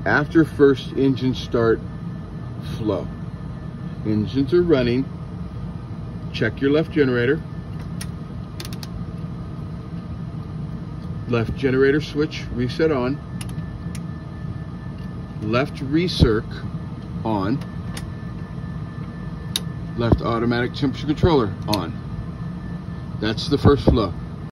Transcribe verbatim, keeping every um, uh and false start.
after first engine start flow. Engines are running. Check your left generator. Left generator switch reset on. Left recirc on. Left automatic temperature controller on. That's the first flow.